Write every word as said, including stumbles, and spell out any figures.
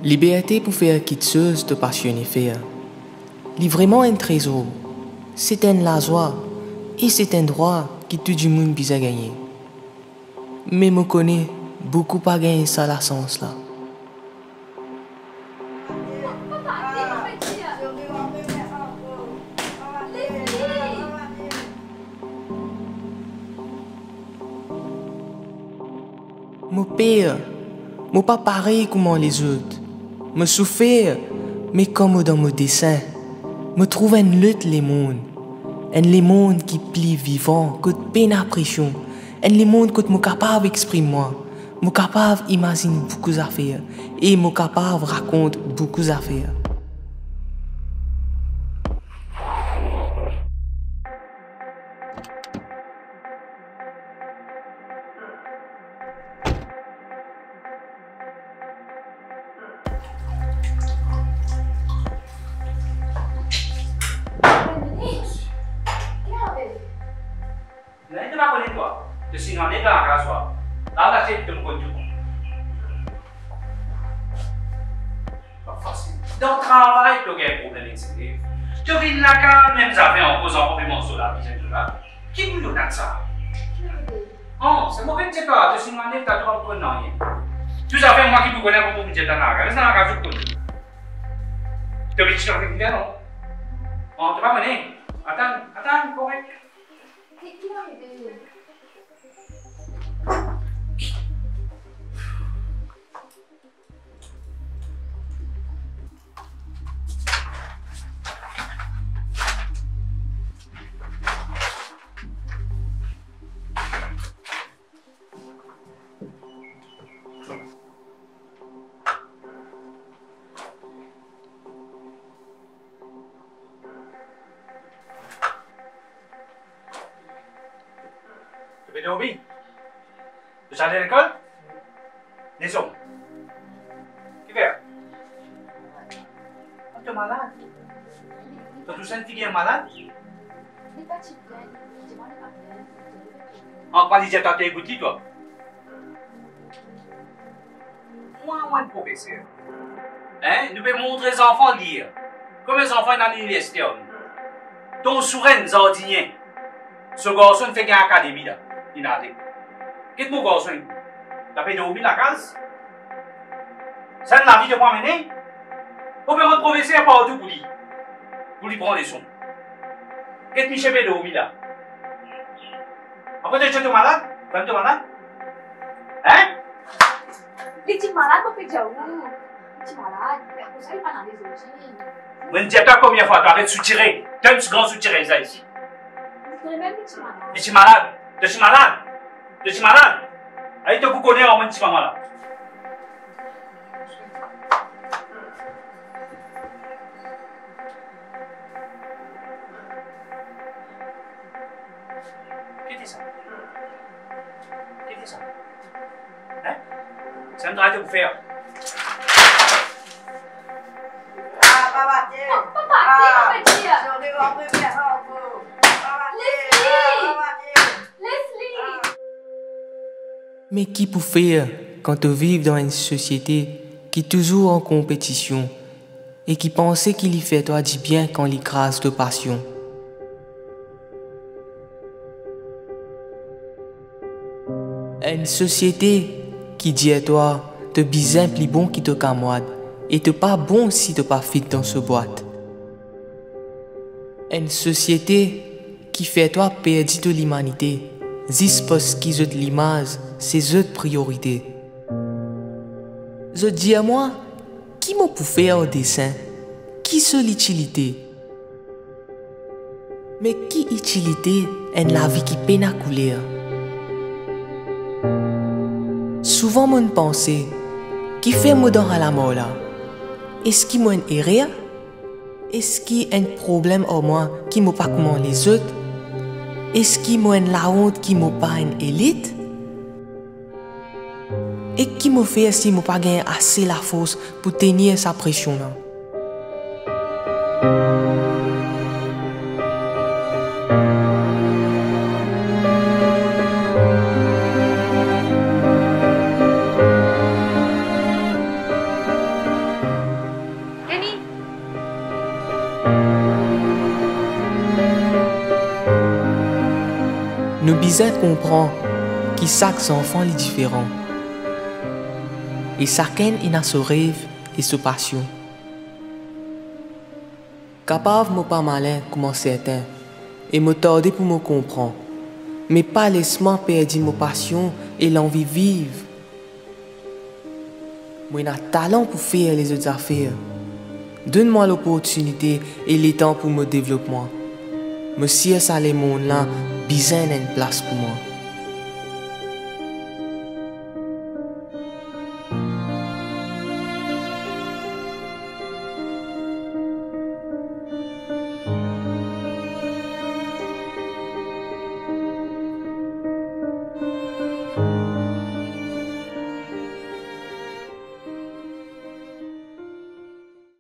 Liberté pour faire quelque chose de passionné faire. C'est vraiment un trésor. C'est un la joie et c'est un droit que tout le monde peut gagner. Mais je connais beaucoup pas gagner ça la sens là. Mon père, moi pas pareil comme les autres. Me souffrir, mais comme dans mon dessin, me trouve un lutte les mondes, un les mondes qui plie vivant, que de peine à pression, un les mondes que moi capable d'exprimer moi, moi capable d'imaginer beaucoup d'affaires et moi capable de raconter beaucoup d'affaires. Lain tu vas connaître toi. De sinon on est dans la grâce toi. Là là c'est de me connaître. Pas facile. Dans le travail tu as un problème ici. Tu vis là quand même ça fait en causant complètement sur la vie de là. Qui vous donne ça? Oh, c'est moi qui ne sais pas. De sinon on est dans trop de rien. Tu as fait moi qui vous connais pour vous dire dans la grâce. Dans la grâce tu connais. Tu vis sur le bien non? Oh, tu vas connaître. Attends, attends, correct. Tu veux dormir? Tu allé à l'école? Descends. Qui fait? Tu es malade? Tu as tout senti qu'il est malade? En quoi dis-tu que tu as écouté, toi? Moi, moi, le professeur. Hein? Nous pouvons montrer les enfants lire. Comme les enfants dans l'université. Ton souverain jardinier. Ce garçon fait une académie là. Il a dit. Qu'est-ce que mon garçon? Tu as fait dormir la case? C'est la vie de moi mener? On peut rendre professeur partout pour lui. Pour lui prendre des sons. Qu'est-ce que Michel fait dormir là? Après, tu es malade? Tu es malade? Hein? Tu es malade, mon père? Tu es malade? Pour ça, il pas dans les origines. Je ne sais pas combien de fois tu arrêtes de soutirer. Tu as un grand soutirer ça ici. Je même que tu es malade. Je suis malade. Je suis malade. Je suis malade. Allez, tu vous connais en même temps malade. Qu'est-ce que c'est ça? Qu'est-ce que c'est ça? Hein? Ça me doit être pour faire. Ah, papa, tiens. Oh, papa, tiens, mon petit. Je vais voir premier enfant. Papa, tiens. Papa, tiens. Leslie! Mais qui peut faire quand tu vis dans une société qui est toujours en compétition et qui pense qu'il y fait toi du bien quand il crase de passion? Une société qui dit à toi te bien plus bon qui te camarade et te pas bon si te pas fit dans ce boîte. Une société qui fait toi perdre de l'humanité juste parce qu'ils ont l'image, c'est eux de priorité. Je dis à moi, qui m'a pour faire un dessin? Qui seule l'utilité? Mais qui utilité en la vie qui peine à couler? Souvent, mon pensée, qui fait moi dans la mort là? Est-ce qu'il m'a une erreur? Est-ce qu'il y a un problème en moi qui m'a pas comme les autres? Est-ce qu'il m'a une la honte qui m'a pas une élite? Et qui m'a fait si m'a pas gagné assez la force pour tenir sa pression là? Nous bisons comprendre que chaque enfant est différent. Et chacun a son rêve et sa passion. Capable de pas malin comme certains et me tarder pour me comprendre, mais pas laissement perdre ma passion et l'envie de vivre. Moi, j'ai un talent pour faire les autres affaires. Donne-moi l'opportunité et le temps pour me développer. Monsieur, ça les mondes là, besoin d'une place pour moi.